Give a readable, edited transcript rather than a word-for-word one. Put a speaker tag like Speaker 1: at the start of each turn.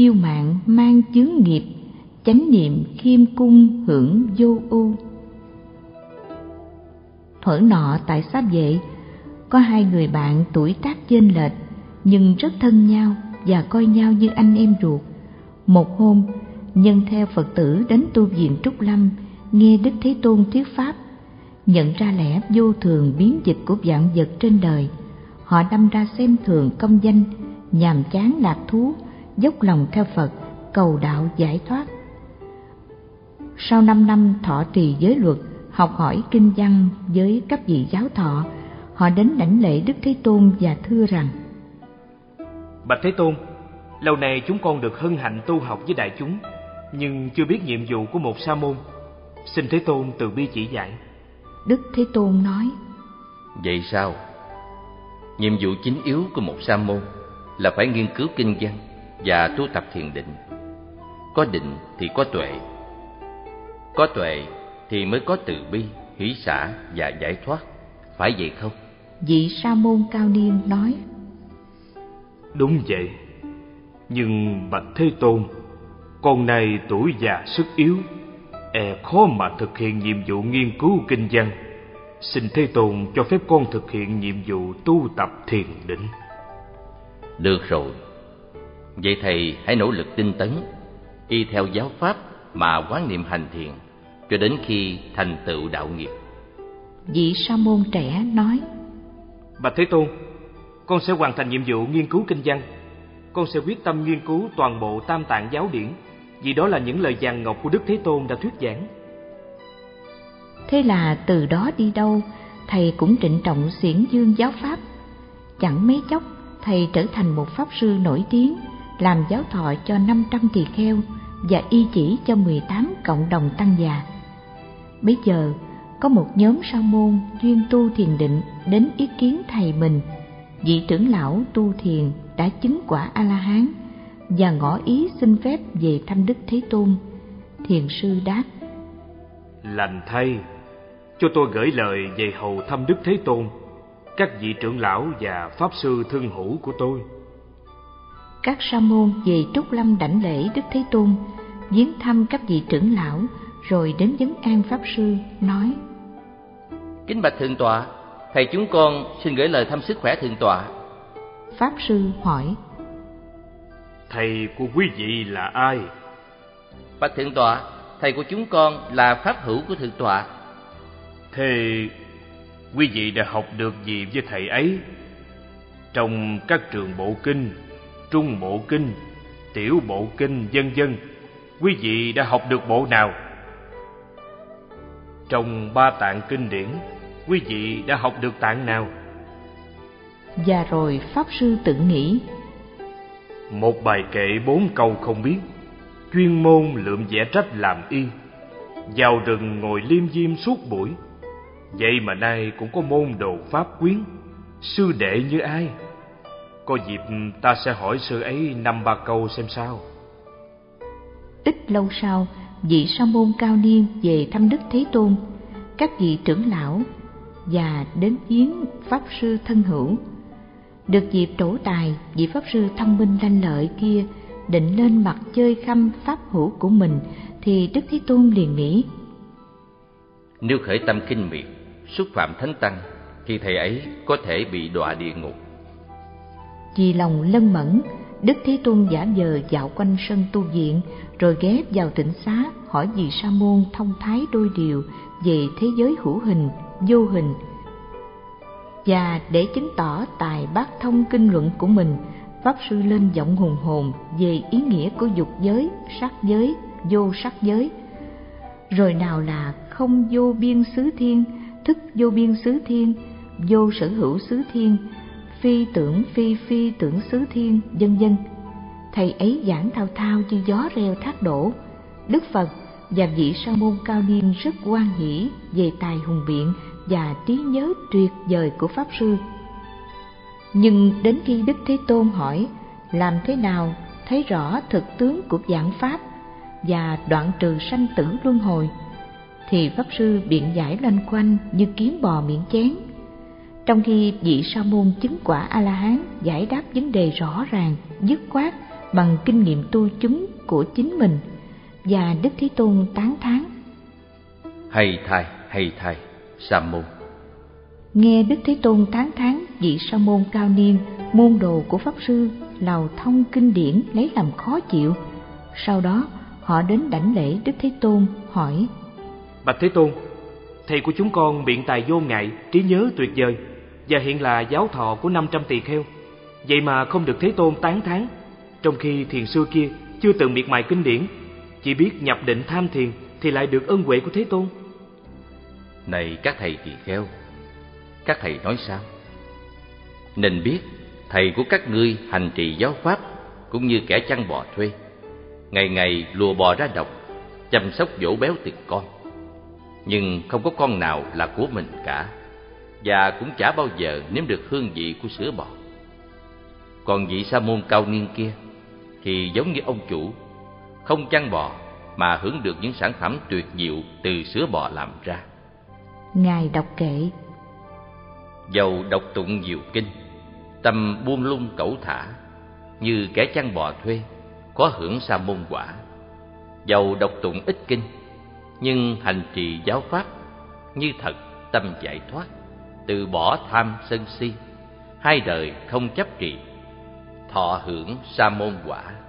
Speaker 1: kiêu mạn mang chướng nghiệp, chánh niệm khiêm cung hưởng vô ưu. Thuở nọ tại Xá Vệ, có hai người bạn tuổi tác chênh lệch nhưng rất thân nhau và coi nhau như anh em ruột. Một hôm, nhân theo Phật tử đến tu viện Trúc Lâm, nghe Đức Thế Tôn thuyết pháp, nhận ra lẽ vô thường biến dịch của vạn vật trên đời, họ đâm ra xem thường công danh, nhàm chán lạc thú, dốc lòng theo Phật, cầu đạo giải thoát. Sau 5 năm thọ trì giới luật, học hỏi kinh văn với các vị giáo thọ, họ đến đảnh lễ Đức Thế Tôn và thưa rằng:
Speaker 2: Bạch Thế Tôn, lâu nay chúng con được hân hạnh tu học với đại chúng, nhưng chưa biết nhiệm vụ của một sa môn. Xin Thế Tôn từ bi chỉ dạy.
Speaker 1: Đức Thế Tôn nói:
Speaker 3: Vậy sao? Nhiệm vụ chính yếu của một sa môn là phải nghiên cứu kinh văn và tu tập thiền định. Có định thì có tuệ thì mới có từ bi, hỷ xả và giải thoát, phải vậy không?
Speaker 1: Vị sa môn cao niên nói:
Speaker 2: Đúng vậy, nhưng bạch Thế Tôn, con này tuổi già sức yếu, khó mà thực hiện nhiệm vụ nghiên cứu kinh văn. Xin Thế Tôn cho phép con thực hiện nhiệm vụ tu tập thiền định.
Speaker 3: Được rồi, vậy thầy hãy nỗ lực tinh tấn, y theo giáo pháp mà quán niệm hành thiền cho đến khi thành tựu đạo nghiệp.
Speaker 1: Vị sa môn trẻ nói:
Speaker 2: Bạch Thế Tôn, con sẽ hoàn thành nhiệm vụ nghiên cứu kinh văn. Con sẽ quyết tâm nghiên cứu toàn bộ Tam Tạng giáo điển, vì đó là những lời vàng ngọc của Đức Thế Tôn đã thuyết giảng.
Speaker 1: Thế là từ đó đi đâu, thầy cũng trịnh trọng xiển dương giáo pháp. Chẳng mấy chốc, thầy trở thành một pháp sư nổi tiếng, làm giáo thọ cho 500 tỳ kheo và y chỉ cho 18 cộng đồng tăng già. Bấy giờ, có một nhóm sa môn chuyên tu thiền định đến ý kiến thầy mình. Vị trưởng lão tu thiền đã chứng quả A-la-hán và ngỏ ý xin phép về thăm Đức Thế Tôn. Thiền sư đáp:
Speaker 2: Lành thay, cho tôi gửi lời về hầu thăm Đức Thế Tôn, các vị trưởng lão và pháp sư thân hữu của tôi.
Speaker 1: Các sa môn về Trúc Lâm đảnh lễ Đức Thế Tôn, viếng thăm các vị trưởng lão, rồi đến vấn an pháp sư, nói:
Speaker 3: Kính bạch thượng tọa, thầy chúng con xin gửi lời thăm sức khỏe thượng tọa.
Speaker 1: Pháp sư hỏi:
Speaker 2: Thầy của quý vị là ai?
Speaker 3: Bạch thượng tọa, thầy của chúng con là pháp hữu của thượng tọa.
Speaker 2: Thế quý vị đã học được gì với thầy ấy? Trong các trường bộ kinh, trung bộ kinh, tiểu bộ kinh vân vân, quý vị đã học được bộ nào? Trong 3 tạng kinh điển, quý vị đã học được tạng nào?
Speaker 1: Và rồi pháp sư tự nghĩ:
Speaker 2: Một bài kệ 4 câu không biết, chuyên môn lượm vẽ trách làm y, vào rừng ngồi liêm diêm suốt buổi. Vậy mà nay cũng có môn đồ pháp quyến, sư đệ như ai? Có dịp ta sẽ hỏi sư ấy 5-3 câu xem sao.
Speaker 1: Ít lâu sau, vị sa môn cao niên về thăm Đức Thế Tôn, các vị trưởng lão và đến viếng pháp sư thân hữu. Được dịp trổ tài, vị pháp sư thông minh lanh lợi kia định lên mặt chơi khăm pháp hữu của mình, thì Đức Thế Tôn liền nghĩ:
Speaker 3: Nếu khởi tâm khinh miệt, xúc phạm thánh tăng, thì thầy ấy có thể bị đọa địa ngục.
Speaker 1: Vì lòng lân mẫn, Đức Thế Tôn giả vờ dạo quanh sân tu viện, rồi ghé vào tịnh xá hỏi vị sa môn thông thái đôi điều về thế giới hữu hình, vô hình. Và để chứng tỏ tài bát thông kinh luận của mình, pháp sư lên giọng hùng hồn về ý nghĩa của dục giới, sắc giới, vô sắc giới. Rồi nào là không vô biên xứ thiên, thức vô biên xứ thiên, vô sở hữu xứ thiên, phi tưởng phi tưởng xứ thiên, vân vân. Thầy ấy giảng thao thao như gió reo thác đổ. Đức Phật và vị sa môn cao niên rất hoan hỷ về tài hùng biện và trí nhớ tuyệt vời của pháp sư. Nhưng đến khi Đức Thế Tôn hỏi làm thế nào thấy rõ thực tướng của vạn pháp và đoạn trừ sanh tử luân hồi, thì pháp sư biện giải loanh quanh như kiến bò miệng chén. Trong khi vị sa môn chứng quả A-la-hán giải đáp vấn đề rõ ràng, dứt khoát bằng kinh nghiệm tu chứng của chính mình, và Đức Thế Tôn tán thán:
Speaker 3: hay thay, Sa môn.
Speaker 1: Nghe Đức Thế Tôn tán thán vị sa môn cao niên, môn đồ của Pháp Sư, lào thông kinh điển lấy làm khó chịu. Sau đó họ đến đảnh lễ Đức Thế Tôn, hỏi:
Speaker 2: Bạch Thế Tôn, thầy của chúng con biện tài vô ngại, trí nhớ tuyệt vời, và hiện là giáo thọ của 500 tỳ kheo. Vậy mà không được Thế Tôn tán thán, trong khi thiền sư kia chưa từng miệt mài kinh điển, chỉ biết nhập định tham thiền thì lại được ân huệ của Thế Tôn.
Speaker 3: Này các thầy tỳ kheo, các thầy nói sao? Nên biết thầy của các ngươi hành trì giáo pháp cũng như kẻ chăn bò thuê, ngày ngày lùa bò ra đồng, chăm sóc dỗ béo từng con, nhưng không có con nào là của mình cả, và cũng chả bao giờ nếm được hương vị của sữa bò. Còn vị sa môn cao niên kia thì giống như ông chủ, không chăn bò mà hưởng được những sản phẩm tuyệt diệu từ sữa bò làm ra.
Speaker 1: Ngài đọc kệ:
Speaker 3: Dầu đọc tụng nhiều kinh, tâm buông lung cẩu thả, như kẻ chăn bò thuê, có hưởng sa môn quả. Dầu đọc tụng ít kinh, nhưng hành trì giáo pháp, như thật tâm giải thoát, từ bỏ tham sân si, hai đời không chấp trì, thọ hưởng sa môn quả.